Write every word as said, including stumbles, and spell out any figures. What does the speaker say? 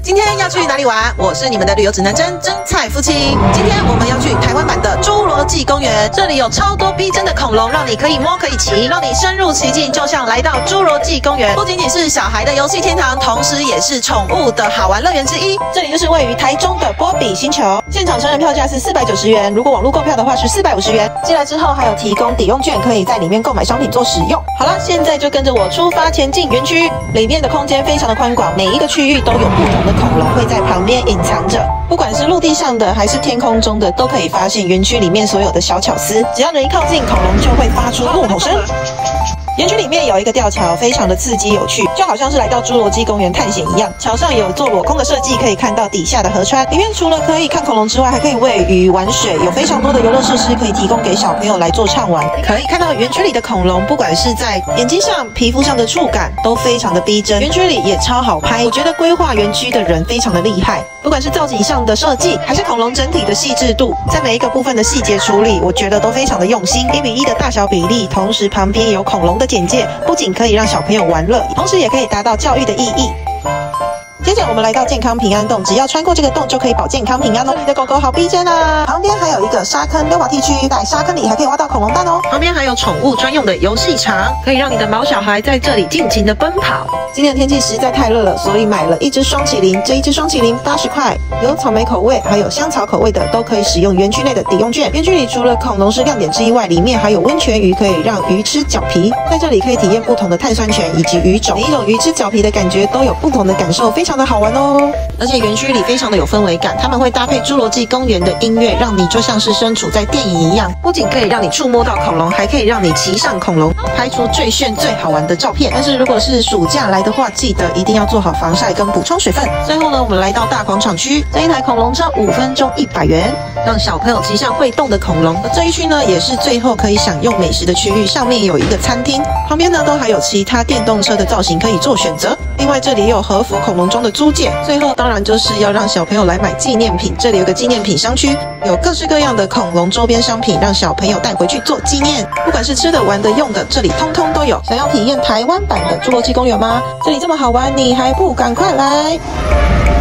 今天要去哪里玩？我是你们的旅游指南针真菜夫妻。今天我们要去台湾版的侏罗纪公园，这里有超多逼真的恐龙，让你可以摸可以骑，让你深入其境，就像来到侏罗纪公园。不仅仅是小孩的游戏天堂，同时也是宠物的好玩乐园之一。这里就是位于台中的波比星球，现场成人票价是四百九十元，如果网络购票的话是四百五十元。进来之后还有提供抵用券，可以在里面购买商品做使用。好了，现在就跟着我出发前进园区。里面的空间非常的宽广，每一个区域都有不同的恐龙会在旁边隐藏着，不管是陆地上的还是天空中的，都可以发现园区里面所有的小巧思。只要人一靠近，恐龙就会发出怒吼声。园区里面有一个吊桥，非常的刺激有趣，就好像是来到侏罗纪公园探险一样。桥上有做裸空的设计，可以看到底下的河川。里面除了可以看恐龙之外，还可以喂鱼玩水，有非常多的游乐设施可以提供给小朋友来做畅玩。可以看到园区里的恐龙，不管是在眼睛上、皮肤上的触感都非常的逼真。园区里也超好拍，我觉得规划园区的人非常的厉害，不管是造景上的设计，还是恐龙整体的细致度，在每一个部分的细节处理，我觉得都非常的用心。一比一的大小比例，同时旁边有恐龙的简介，不仅可以让小朋友玩乐，同时也可以达到教育的意义。接着我们来到健康平安洞，只要穿过这个洞就可以保健康平安哦。这里的狗狗好逼真啊！旁边还有一个沙坑溜滑梯区，在沙坑里还可以挖到恐龙蛋哦。旁边还有宠物专用的游戏场，可以让你的毛小孩在这里尽情的奔跑。今天的天气实在太热了，所以买了一只双麒麟。这一只双麒麟八十块，有草莓口味还有香草口味的，都可以使用园区内的抵用券。园区里除了恐龙是亮点之一外，里面还有温泉鱼，可以让鱼吃脚皮。在这里可以体验不同的碳酸泉以及鱼种，每一种鱼吃脚皮的感觉都有不同的感受，非常的好玩哦。而且园区里非常的有氛围感，他们会搭配侏罗纪公园的音乐，让你就像是身处在电影一样。不仅可以让你触摸到恐龙，还可以让你骑上恐龙，拍出最炫最好玩的照片。但是如果是暑假来的话，记得一定要做好防晒跟补充水分。最后呢，我们来到大广场区，这一台恐龙车五分钟一百元，让小朋友骑上会动的恐龙。而这一区呢，也是最后可以享用美食的区域，上面有一个餐厅，旁边呢都还有其他电动车的造型可以做选择。另外这里也有和服恐龙中的租借。最后当然就是要让小朋友来买纪念品，这里有个纪念品商区，有各式各样的恐龙周边商品，让小朋友带回去做纪念。不管是吃的、玩的、用的，这里通通都有。想要体验台湾版的侏罗纪公园吗？这里这么好玩，你还不赶快来！